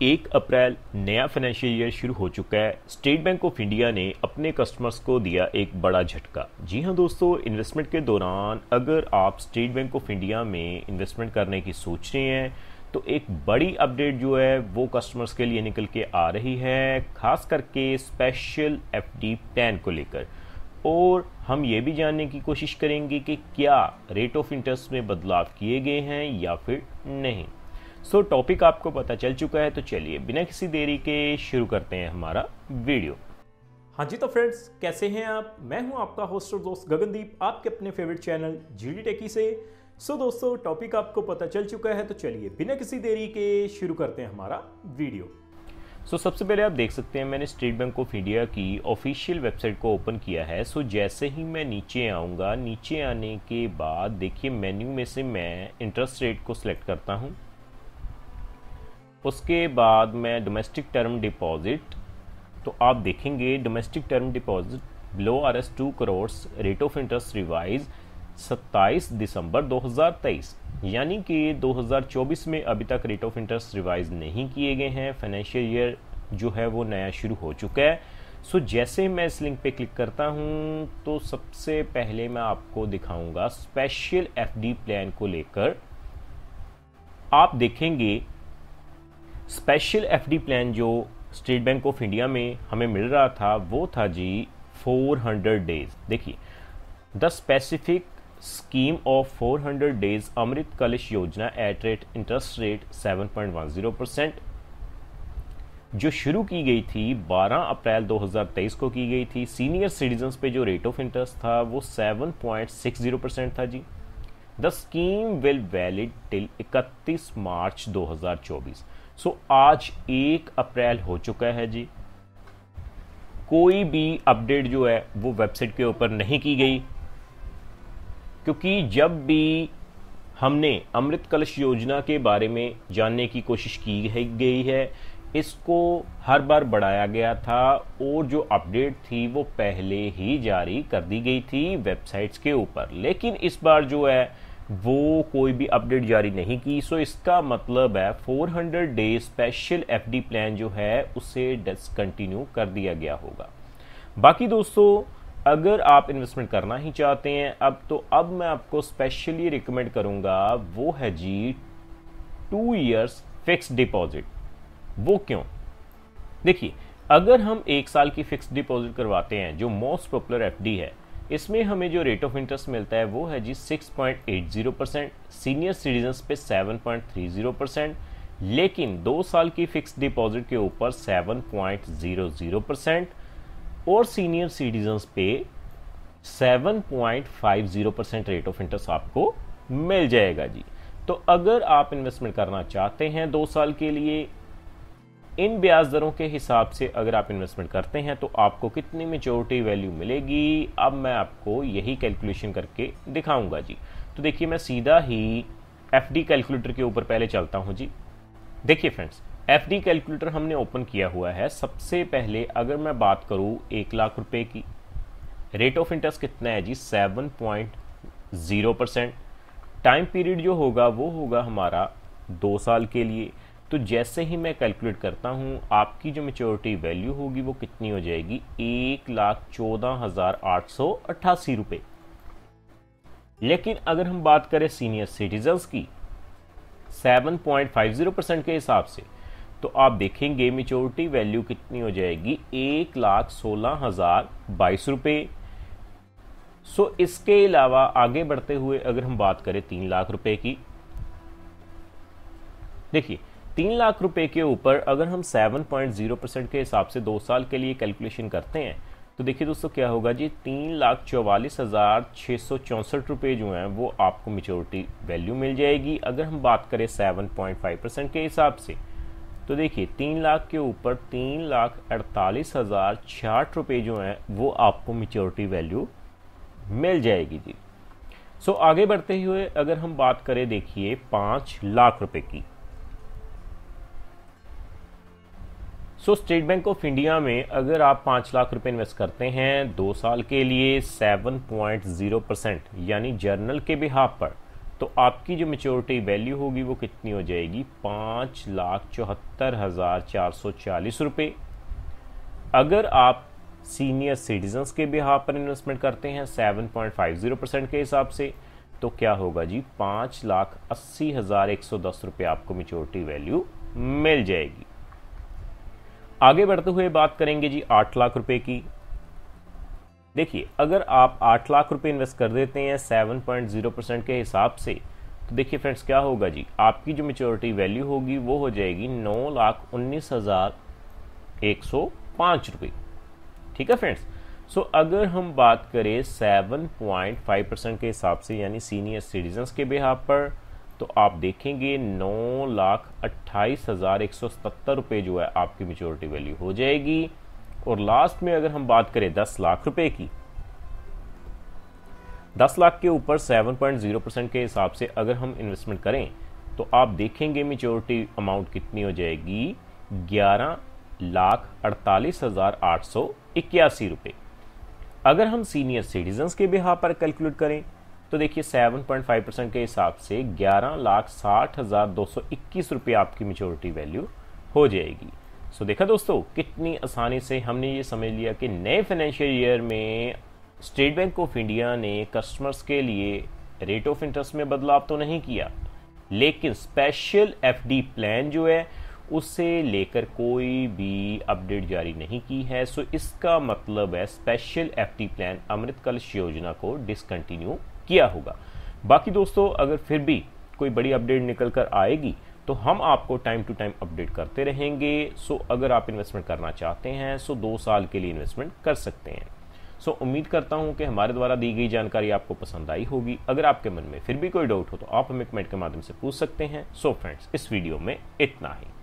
1 अप्रैल नया financial year शुरू हो चुका है। स्टेट बैंक ऑफ इंडिया ने अपने कस्टमर्स को दिया एक बड़ा झटका। जी हाँ दोस्तों, इन्वेस्टमेंट के दौरान अगर आप स्टेट बैंक ऑफ इंडिया में इन्वेस्टमेंट करने की सोच रहे हैं तो एक बड़ी अपडेट जो है वो कस्टमर्स के लिए निकल के आ रही है, खास करके स्पेशल एफडी प्लान को लेकर। और हम ये भी जानने की कोशिश करेंगे कि क्या रेट ऑफ इंटरेस्ट में बदलाव किए गए हैं या फिर नहीं। सो टॉपिक आपको पता चल चुका है, तो चलिए बिना किसी देरी के शुरू करते हैं हमारा वीडियो। हाँ जी, तो फ्रेंड्स कैसे हैं आप? मैं हूं आपका होस्ट और दोस्त गगनदीप, आपके अपने फेवरेट चैनल जीडी टेकी से। सो दोस्तों, टॉपिक आपको पता चल चुका है, तो चलिए बिना किसी देरी के शुरू करते हैं हमारा वीडियो। सो सबसे पहले आप देख सकते हैं मैंने स्टेट बैंक ऑफ इंडिया की ऑफिशियल वेबसाइट को ओपन किया है। सो जैसे ही मैं नीचे आऊँगा, नीचे आने के बाद देखिए मेन्यू में से मैं इंटरेस्ट रेट को सिलेक्ट करता हूँ। उसके बाद मैं डोमेस्टिक टर्म डिपॉजिट, तो आप देखेंगे domestic term deposit below RS 2 crore rate of interest revise 27 दिसंबर 2023, यानी कि 2024 में अभी तक रेट ऑफ इंटरेस्ट रिवाइज नहीं किए गए हैं। फाइनेंशियल ईयर जो है वो नया शुरू हो चुका है। सो जैसे मैं इस लिंक पे क्लिक करता हूँ तो सबसे पहले मैं आपको दिखाऊंगा स्पेशल एफडी प्लान को लेकर। आप देखेंगे स्पेशल एफडी प्लान जो स्टेट बैंक ऑफ इंडिया में हमें मिल रहा था वो था जी 400 डेज। देखिए, the specific scheme of 400 days Amrit Kalash Yojana at rate interest rate 7.10%, जो शुरू की गई थी 12 अप्रैल 2023 को की गई थी। सीनियर सिटीजन्स पे जो रेट ऑफ इंटरेस्ट था वो 7.60% था जी। The scheme will valid till 31 March 2024। So आज 1 अप्रैल हो चुका है जी। कोई भी अपडेट जो है वो वेबसाइट के ऊपर नहीं की गई, क्योंकि जब भी हमने अमृत कलश योजना के बारे में जानने की कोशिश की गई है, इसको हर बार बढ़ाया गया था और जो अपडेट थी वो पहले ही जारी कर दी गई थी वेबसाइट्स के ऊपर। लेकिन इस बार जो है वो कोई भी अपडेट जारी नहीं की। सो इसका मतलब है 400 डे स्पेशल एफडी प्लान जो है उसे डिसकंटिन्यू कर दिया गया होगा। बाकी दोस्तों, अगर आप इन्वेस्टमेंट करना ही चाहते हैं अब मैं आपको स्पेशली रिकमेंड करूंगा, वो है जी 2 इयर्स फिक्स्ड डिपॉजिट। वो क्यों? देखिए, अगर हम 1 साल की फिक्स्ड डिपॉजिट करवाते हैं जो मोस्ट पॉपुलर एफडी है, इसमें हमें जो रेट ऑफ इंटरेस्ट मिलता है वो है जी 6.80%, सीनियर सिटीजन्स पे 7.30%, लेकिन 2 साल की फिक्स्ड डिपॉजिट के ऊपर 7.00% और सीनियर सिटीजन्स पे 7.50% रेट ऑफ इंटरेस्ट आपको मिल जाएगा जी। तो अगर आप इन्वेस्टमेंट करना चाहते हैं 2 साल के लिए, इन ब्याज दरों के हिसाब से अगर आप इन्वेस्टमेंट करते हैं तो आपको कितनी मैच्योरिटी वैल्यू मिलेगी, अब मैं आपको यही कैलकुलेशन करके दिखाऊंगा जी। तो देखिए, मैं सीधा ही एफडी कैलकुलेटर के ऊपर पहले चलता हूं जी। देखिए फ्रेंड्स, एफडी कैलकुलेटर हमने ओपन किया हुआ है। सबसे पहले अगर मैं बात करूं 1 लाख रुपए की, रेट ऑफ इंटरेस्ट कितना है जी 7.0%। टाइम पीरियड जो होगा वो होगा हमारा 2 साल के लिए। तो जैसे ही मैं कैलकुलेट करता हूं, आपकी जो मैच्योरिटी वैल्यू होगी वो कितनी हो जाएगी 1,14,888 रुपए। लेकिन अगर हम बात करें सीनियर सिटीजन्स की 7.50% के हिसाब से, तो आप देखेंगे मैच्योरिटी वैल्यू कितनी हो जाएगी 1,16,022 रुपए। सो इसके अलावा आगे बढ़ते हुए अगर हम बात करें 3 लाख रुपए की, देखिए 3 लाख रुपए के ऊपर अगर हम 7.0% के हिसाब से 2 साल के लिए कैलकुलेशन करते हैं तो देखिए दोस्तों क्या होगा जी 3,44,664 रुपए जो हैं वो आपको मैच्योरिटी वैल्यू मिल जाएगी। अगर हम बात करें 7.5% के हिसाब से, तो देखिए 3 लाख के ऊपर 3,48,066 रुपए जो हैं वो आपको मैच्योरिटी वैल्यू मिल जाएगी जी। सो आगे बढ़ते हुए अगर हम बात करें देखिए 5 लाख रुपए की, so State Bank of India में अगर आप 5 लाख रुपए इन्वेस्ट करते हैं 2 साल के लिए 7.0% यानी जर्नल के बिहाफ पर, तो आपकी जो मेच्योरिटी वैल्यू होगी वो कितनी हो जाएगी, 5,74,440 रुपये। अगर आप सीनियर सिटीजन्स के बिहाफ पर इन्वेस्टमेंट करते हैं 7.50% के हिसाब से, तो क्या होगा जी, 5,80,110 रुपये आपको मेच्योरिटी वैल्यू मिल जाएगी। आगे बढ़ते हुए बात करेंगे जी 8 लाख रुपए की। देखिए, अगर आप 8 लाख रुपए इन्वेस्ट कर देते हैं 7.0% के हिसाब से, तो देखिए फ्रेंड्स क्या होगा जी, आपकी जो मेच्योरिटी वैल्यू होगी वो हो जाएगी 9,19,105 रुपये। ठीक है फ्रेंड्स। सो अगर हम बात करें 7.5% के हिसाब से यानी सीनियर सिटीजन्स के बिहाफ पर, तो आप देखेंगे 9,28,177 रुपये जो है आपकी मेच्योरिटी वैल्यू हो जाएगी। और लास्ट में अगर हम बात करें 10 लाख रुपए की, 10 लाख के ऊपर 7.0% के हिसाब से अगर हम इन्वेस्टमेंट करें, तो आप देखेंगे मेच्योरिटी अमाउंट कितनी हो जाएगी, 11,48,881 रुपये। अगर हम सीनियर सिटीजन्स के बिहाफ पर कैलकुलेट करें, तो देखिए 7.5% के हिसाब से 11,60,221 रुपये आपकी मेच्योरिटी वैल्यू हो जाएगी। सो देखा दोस्तों, कितनी आसानी से हमने ये समझ लिया कि नए फाइनेंशियल ईयर में स्टेट बैंक ऑफ इंडिया ने कस्टमर्स के लिए रेट ऑफ इंटरेस्ट में बदलाव तो नहीं किया, लेकिन स्पेशल एफडी प्लान जो है उससे लेकर कोई भी अपडेट जारी नहीं की है। सो इसका मतलब है स्पेशल एफडी प्लान अमृत कलश योजना को डिसकंटिन्यू किया होगा। बाकी दोस्तों, अगर फिर भी कोई बड़ी अपडेट निकल कर आएगी तो हम आपको टाइम टू टाइम अपडेट करते रहेंगे। सो अगर आप इन्वेस्टमेंट करना चाहते हैं, सो 2 साल के लिए इन्वेस्टमेंट कर सकते हैं। सो उम्मीद करता हूं कि हमारे द्वारा दी गई जानकारी आपको पसंद आई होगी। अगर आपके मन में फिर भी कोई डाउट हो तो आप हमें कमेंट के माध्यम से पूछ सकते हैं। सो फ्रेंड्स, इस वीडियो में इतना ही।